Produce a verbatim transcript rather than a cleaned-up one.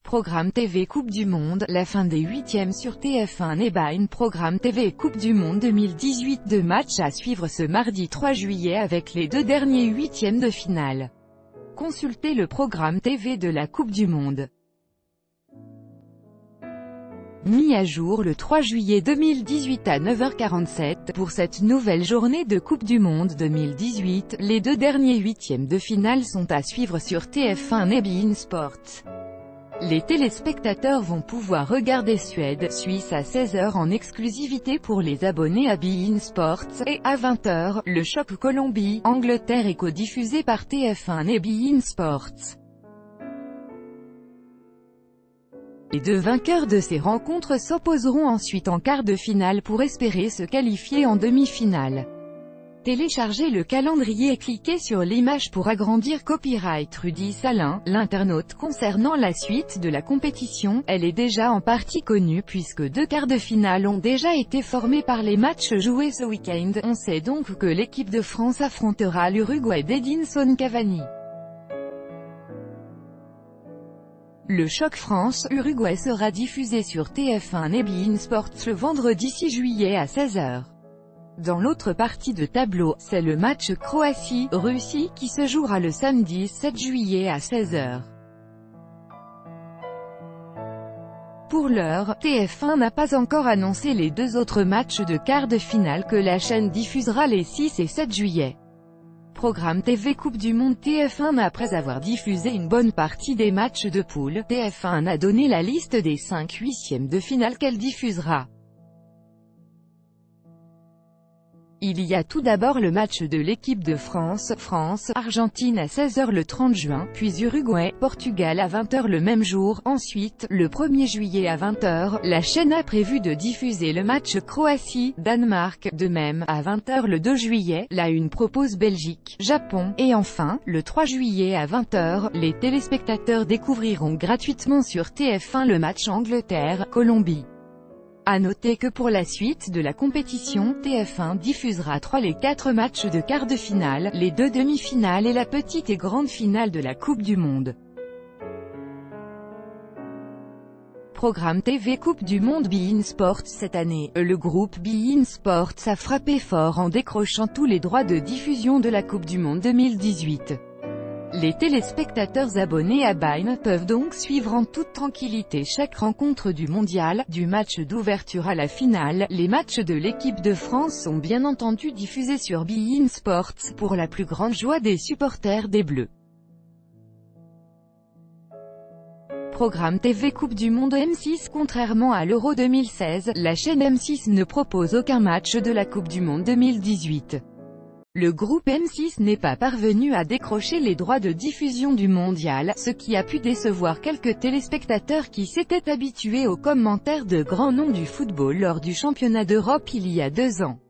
Programme T V Coupe du Monde, la fin des huitièmes sur T F un et beIN. Programme T V Coupe du Monde deux mille dix-huit. Deux matchs à suivre ce mardi trois juillet avec les deux derniers huitièmes de finale. Consultez le programme T V de la Coupe du Monde. Mis à jour le trois juillet deux mille dix-huit à neuf heures quarante-sept, pour cette nouvelle journée de Coupe du Monde deux mille dix-huit, les deux derniers huitièmes de finale sont à suivre sur T F un et beIN Sports. Les téléspectateurs vont pouvoir regarder Suède-Suisse à seize heures en exclusivité pour les abonnés à beIN Sports, et, à vingt heures, le choc Colombie-Angleterre est codiffusé par T F un et beIN Sports. Les deux vainqueurs de ces rencontres s'opposeront ensuite en quart de finale pour espérer se qualifier en demi-finale. Téléchargez le calendrier et cliquez sur l'image pour agrandir. Copyright Rudy Salin, l'internaute. Concernant la suite de la compétition, elle est déjà en partie connue puisque deux quarts de finale ont déjà été formés par les matchs joués ce week-end. On sait donc que l'équipe de France affrontera l'Uruguay d'Edinson Cavani. Le choc France-Uruguay sera diffusé sur T F un et beIN Sports le vendredi six juillet à seize heures. Dans l'autre partie de tableau, c'est le match Croatie-Russie qui se jouera le samedi sept juillet à seize heures. Pour l'heure, T F un n'a pas encore annoncé les deux autres matchs de quart de finale que la chaîne diffusera les six et sept juillet. Programme T V Coupe du Monde. T F un. Après avoir diffusé une bonne partie des matchs de poule, T F un a donné la liste des cinq huitièmes de finale qu'elle diffusera. Il y a tout d'abord le match de l'équipe de France, France-Argentine à seize heures le trente juin, puis Uruguay-Portugal à vingt heures le même jour. Ensuite, le premier juillet à vingt heures, la chaîne a prévu de diffuser le match Croatie-Danemark. De même, à vingt heures le deux juillet, la une propose Belgique-Japon. Et enfin, le trois juillet à vingt heures, les téléspectateurs découvriront gratuitement sur T F un le match Angleterre-Colombie. À noter que pour la suite de la compétition, T F un diffusera trois les quatre matchs de quart de finale, les deux demi-finales et la petite et grande finale de la Coupe du Monde. Programme T V Coupe du Monde beIN Sports. Cette année, le groupe beIN Sports a frappé fort en décrochant tous les droits de diffusion de la Coupe du Monde deux mille dix-huit. Les téléspectateurs abonnés à beIN peuvent donc suivre en toute tranquillité chaque rencontre du mondial, du match d'ouverture à la finale. Les matchs de l'équipe de France sont bien entendu diffusés sur beIN Sports, pour la plus grande joie des supporters des Bleus. Programme T V Coupe du Monde. M six. Contrairement à l'Euro deux mille seize, la chaîne M six ne propose aucun match de la Coupe du Monde deux mille dix-huit. Le groupe M six n'est pas parvenu à décrocher les droits de diffusion du mondial, ce qui a pu décevoir quelques téléspectateurs qui s'étaient habitués aux commentaires de grands noms du football lors du championnat d'Europe il y a deux ans.